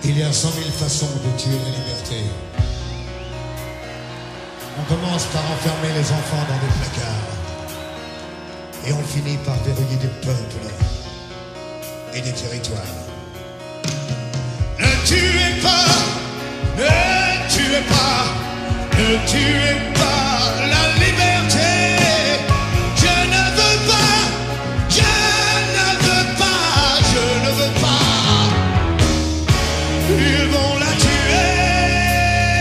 Il y a 100 000 façons de tuer la liberté. On commence par enfermer les enfants dans des placards. Et on finit par verrouiller des peuples et des territoires. Ne tuez pas, ne tuez pas, ne tuez pas la liberté. Je ne veux pas, je ne veux pas, je ne veux pas. Ils vont la tuer.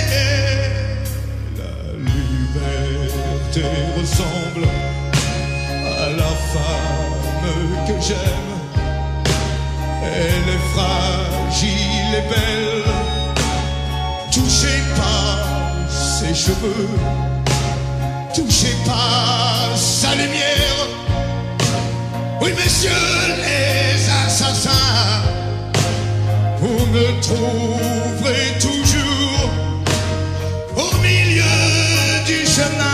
La liberté ressemble à la femme que j'aime. Elle est fragile et belle. Touchez pas ses cheveux, touchez pas sa lumière. Oui, messieurs les assassins, vous me trouverez toujours au milieu du chemin.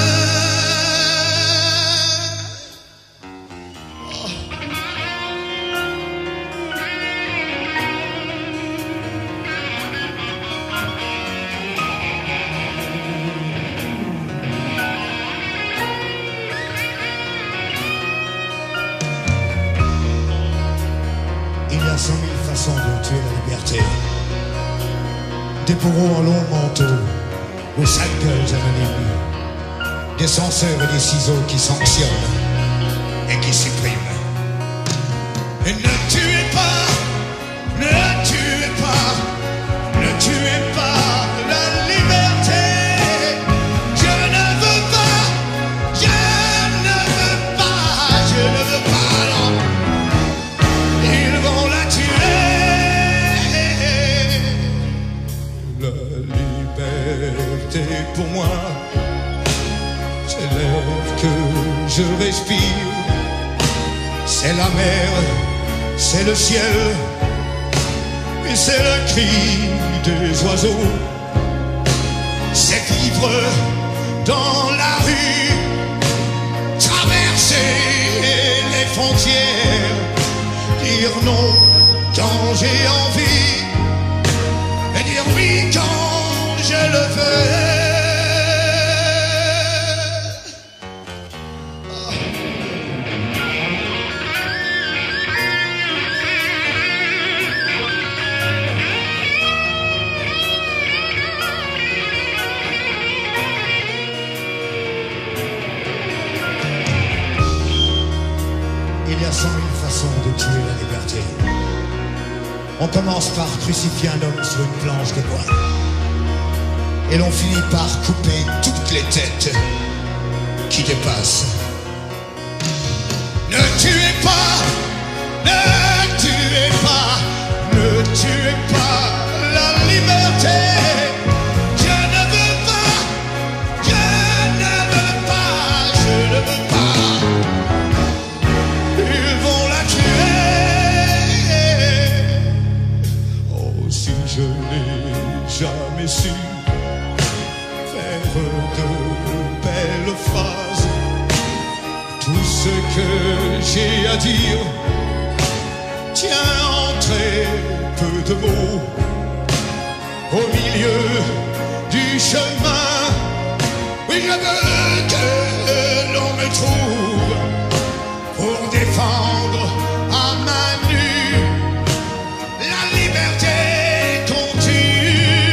Il y a 100 000 façons de tuer la liberté. Des bourreaux en long manteau, aux sales gueules anonymes, des censeurs et des ciseaux qui sanctionnent et qui suppriment. Et ne tuez pas, ne tuez pas, ne tuez pas la liberté. Je ne veux pas, je ne veux pas, je ne veux pas, non. Ils vont la tuer. La liberté pour moi, c'est l'air que je respire. C'est la mer, c'est le ciel, et c'est le cri des oiseaux. C'est vivre dans la rue, traverser les frontières, dire non quand j'ai envie et dire oui quand je le veux. Il y a 100 000 façons de tuer la liberté. On commence par crucifier un homme sur une planche de bois. Et l'on finit par couper toutes les têtes qui dépassent. Ne tuez pas, ne tuez pas, ne tuez pas la liberté. Je ne veux pas, je ne veux pas, je ne veux pas. Ils vont la tuer. Oh, si je n'ai jamais su faire de belles phrases, tout ce que j'ai à dire tient en très peu de mots. Au milieu du chemin, oui, je veux que l'on me trouve pour défendre à main nue la liberté qu'on tue.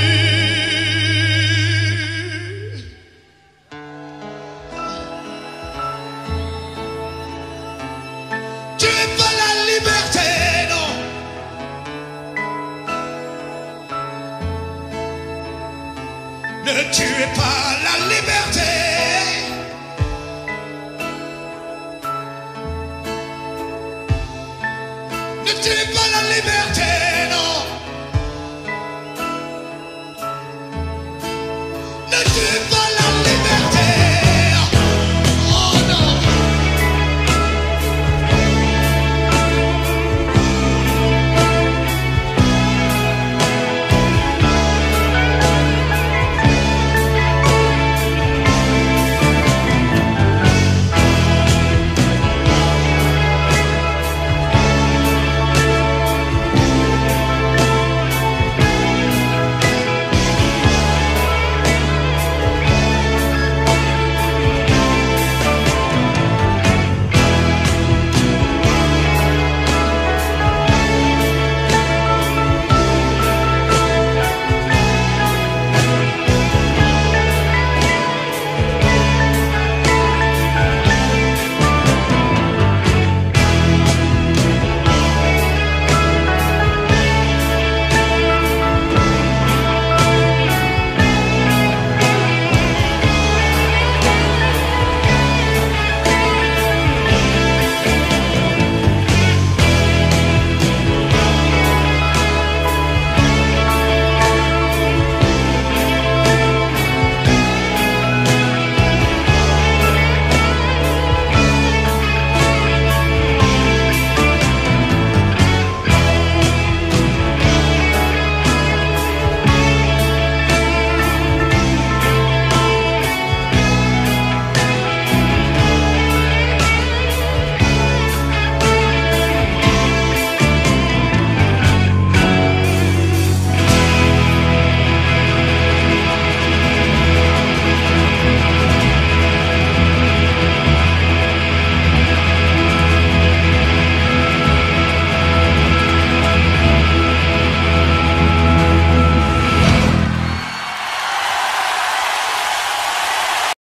Tuez pas la liberté, non. Ne tuez pas la liberté. Ne tuez pas la liberté.